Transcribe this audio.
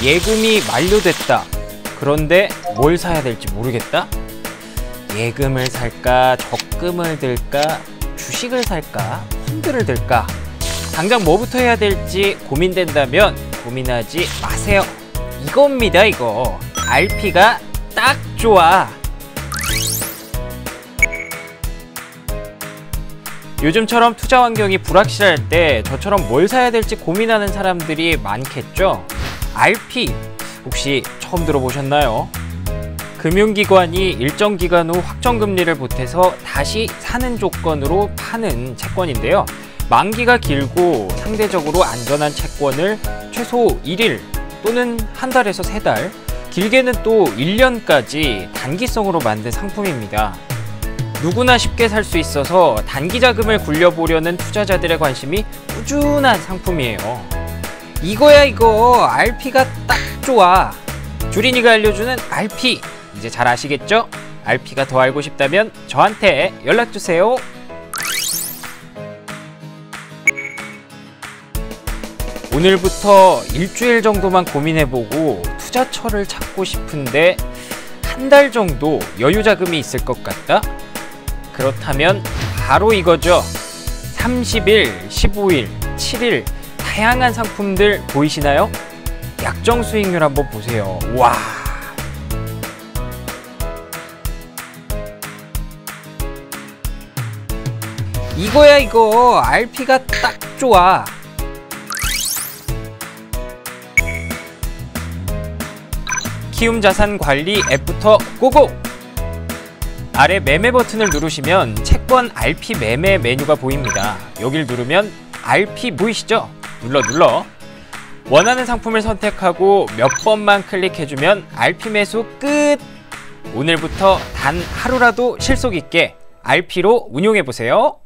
예금이 만료됐다. 그런데 뭘 사야 될지 모르겠다. 예금을 살까, 적금을 들까, 주식을 살까, 펀드를 들까. 당장 뭐부터 해야 될지 고민된다면 고민하지 마세요. 이겁니다, 이거. RP가 딱 좋아. 요즘처럼 투자 환경이 불확실할 때 저처럼 뭘 사야 될지 고민하는 사람들이 많겠죠. RP 혹시 처음 들어보셨나요? 금융기관이 일정 기간 후 확정금리를 보태서 다시 사는 조건으로 파는 채권인데요. 만기가 길고 상대적으로 안전한 채권을 최소 1일 또는 한 달에서 3달, 길게는 또 1년까지 단기성으로 만든 상품입니다. 누구나 쉽게 살 수 있어서 단기 자금을 굴려보려는 투자자들의 관심이 꾸준한 상품이에요. 이거야 이거. RP가 딱 좋아. 주린이가 알려주는 RP 이제 잘 아시겠죠? RP가 더 알고 싶다면 저한테 연락주세요. 오늘부터 일주일 정도만 고민해보고 투자처를 찾고 싶은데 한 달 정도 여유 자금이 있을 것 같다? 그렇다면 바로 이거죠. 30일, 15일, 7일 다양한 상품들 보이시나요? 약정 수익률 한번 보세요. 와. 이거야 이거. RP가 딱 좋아. 키움 자산 관리 앱부터 고고! 아래 매매 버튼을 누르시면 채권 RP 매매 메뉴가 보입니다. 여길 누르면 RP 보이시죠? 눌러. 원하는 상품을 선택하고 몇 번만 클릭해주면 RP 매수 끝! 오늘부터 단 하루라도 실속 있게 RP로 운용해보세요.